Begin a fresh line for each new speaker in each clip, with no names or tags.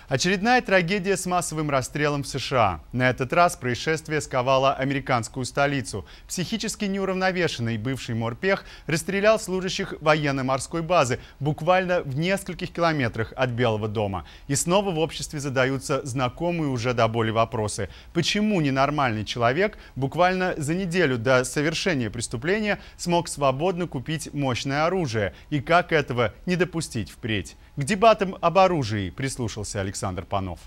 Очередная трагедия с массовым расстрелом в США. На этот раз происшествие сковало американскую столицу. Психически неуравновешенный бывший морпех расстрелял служащих военно-морской базы буквально в нескольких километрах от Белого дома. И снова в обществе задаются знакомые уже до боли вопросы. Почему ненормальный человек буквально за неделю до совершения преступления смог свободно купить мощное оружие? И как этого не допустить впредь? К дебатам об оружии прислушался Александр Панов.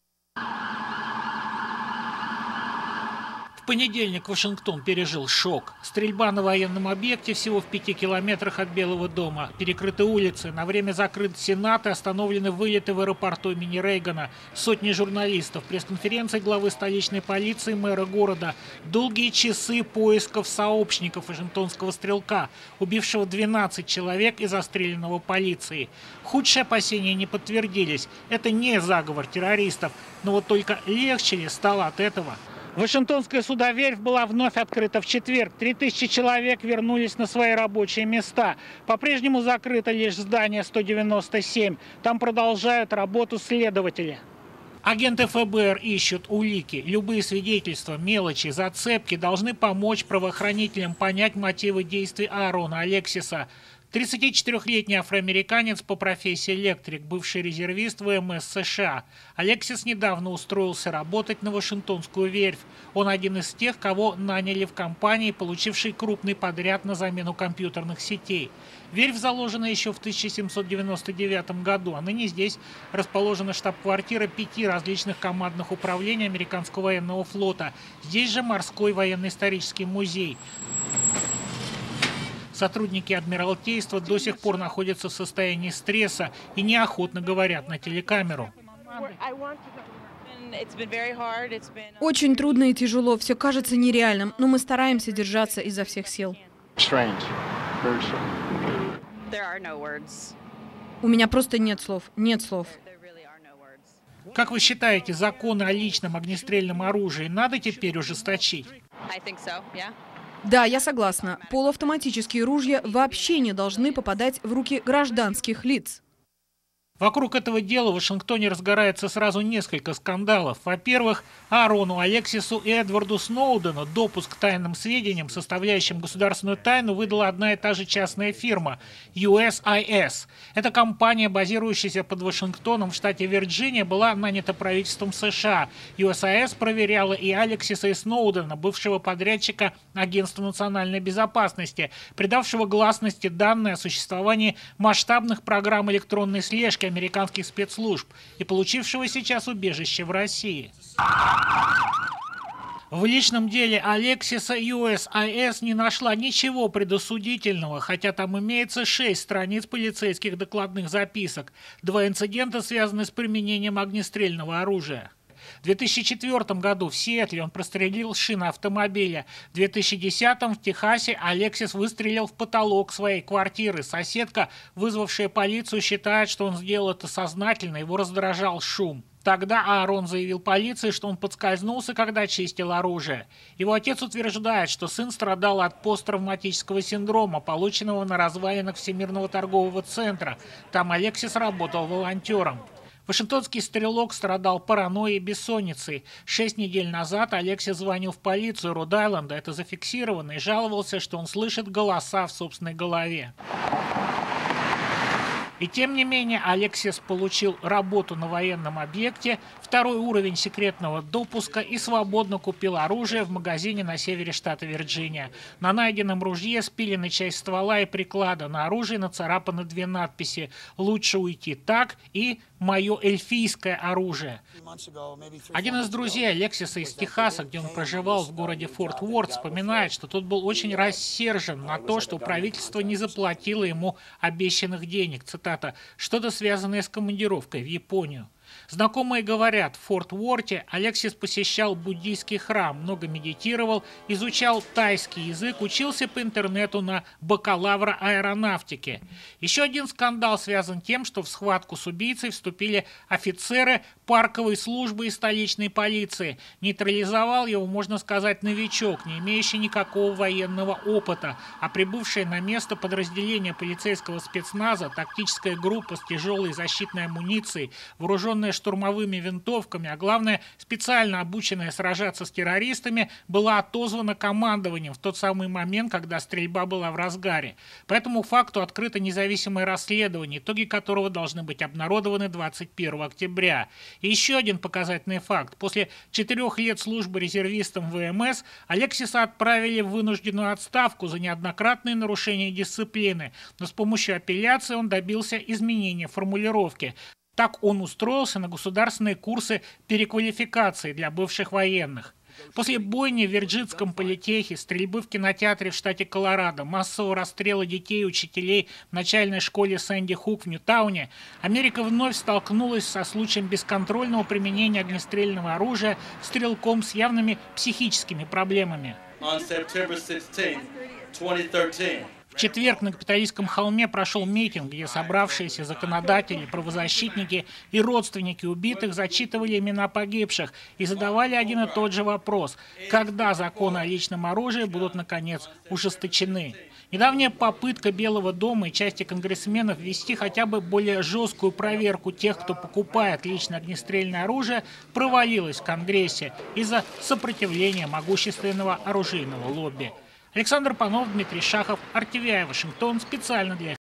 В понедельник Вашингтон пережил шок. Стрельба на военном объекте всего в 5 километрах от Белого дома. Перекрыты улицы, на время закрыт Сенат и остановлены вылеты в аэропорту имени Рейгана. Сотни журналистов, пресс-конференции главы столичной полиции, мэра города. Долгие часы поисков сообщников вашингтонского стрелка, убившего 12 человек и застреленного полицией. Худшие опасения не подтвердились. Это не заговор террористов. Но вот только легче ли стало от этого? Вашингтонская судоверфь была вновь открыта в четверг. 3000 человек вернулись на свои рабочие места. По-прежнему закрыто лишь здание 197. Там продолжают работу следователи. Агенты ФБР ищут улики. Любые свидетельства, мелочи, зацепки должны помочь правоохранителям понять мотивы действий Аарона Алексиса. 34-летний афроамериканец по профессии электрик, бывший резервист ВМС США. Алексис недавно устроился работать на Вашингтонскую верфь. Он один из тех, кого наняли в компании, получившей крупный подряд на замену компьютерных сетей. Верфь заложена еще в 1799 году, а ныне здесь расположена штаб-квартира 5 различных командных управлений американского военного флота. Здесь же морской военно-исторический музей. Сотрудники Адмиралтейства до сих пор находятся в состоянии стресса и неохотно говорят на телекамеру.
Очень трудно и тяжело, все кажется нереальным, но мы стараемся держаться изо всех сил. У меня просто нет слов, нет слов.
Как вы считаете, законы о личном огнестрельном оружии надо теперь ужесточить?
Да, я согласна. Полуавтоматические ружья вообще не должны попадать в руки гражданских лиц.
Вокруг этого дела в Вашингтоне разгорается сразу несколько скандалов. Во-первых, Аарону Алексису и Эдварду Сноудену допуск к тайным сведениям, составляющим государственную тайну, выдала одна и та же частная фирма – USIS. Эта компания, базирующаяся под Вашингтоном в штате Вирджиния, была нанята правительством США. USIS проверяла и Алексиса, и Сноудена, бывшего подрядчика Агентства национальной безопасности, придавшего гласности данные о существовании масштабных программ электронной слежки американских спецслужб и получившего сейчас убежище в России. В личном деле Алексиса USIS не нашла ничего предосудительного, хотя там имеется 6 страниц полицейских докладных записок. 2 инцидента связаны с применением огнестрельного оружия. В 2004 году в Сиэтле он прострелил шины автомобиля. В 2010 в Техасе Алексис выстрелил в потолок своей квартиры. Соседка, вызвавшая полицию, считает, что он сделал это сознательно, его раздражал шум. Тогда Аарон заявил полиции, что он подскользнулся, когда чистил оружие. Его отец утверждает, что сын страдал от посттравматического синдрома, полученного на развалинах Всемирного торгового центра. Там Алексис работал волонтером. Вашингтонский стрелок страдал паранойей и бессонницей. 6 недель назад Алексис звонил в полицию Род-Айленда, это зафиксировано, и жаловался, что он слышит голоса в собственной голове. И тем не менее Алексис получил работу на военном объекте, 2-й уровень секретного допуска и свободно купил оружие в магазине на севере штата Вирджиния. На найденном ружье спилены часть ствола и приклада. На оружии нацарапаны 2 надписи «Лучше уйти так» и «Мое эльфийское оружие». Один из друзей Алексиса из Техаса, где он проживал в городе Форт Уорт, вспоминает, что тот был очень рассержен на то, что правительство не заплатило ему обещанных денег. Цитата: «Что-то связанное с командировкой в Японию». Знакомые говорят, в Форт Уорте Алексис посещал буддийский храм, много медитировал, изучал тайский язык, учился по интернету на бакалавра аэронавтики. Еще один скандал связан тем, что в схватку с убийцей вступили офицеры парковой службы и столичной полиции. Нейтрализовал его, можно сказать, новичок, не имеющий никакого военного опыта, а прибывшее на место подразделение полицейского спецназа, тактическая группа с тяжелой защитной амуницией, вооруженная штурмовыми винтовками, а главное, специально обученная сражаться с террористами, была отозвана командованием в тот самый момент, когда стрельба была в разгаре. По этому факту открыто независимое расследование, итоги которого должны быть обнародованы 21 октября. И еще один показательный факт. После 4 лет службы резервистом ВМС Алексиса отправили в вынужденную отставку за неоднократные нарушения дисциплины, но с помощью апелляции он добился изменения формулировки. Так он устроился на государственные курсы переквалификации для бывших военных. После бойни в Вирджинском политехе, стрельбы в кинотеатре в штате Колорадо, массового расстрела детей и учителей в начальной школе Сэнди Хук в Ньютауне, Америка вновь столкнулась со случаем бесконтрольного применения огнестрельного оружия стрелком с явными психическими проблемами. В четверг на Капитолийском холме прошел митинг, где собравшиеся законодатели, правозащитники и родственники убитых зачитывали имена погибших и задавали один и тот же вопрос: когда законы о личном оружии будут, наконец, ужесточены? Недавняя попытка Белого дома и части конгрессменов ввести хотя бы более жесткую проверку тех, кто покупает личное огнестрельное оружие, провалилась в Конгрессе из-за сопротивления могущественного оружейного лобби. Александр Панов, Дмитрий Шахов, RTVI, Вашингтон, специально для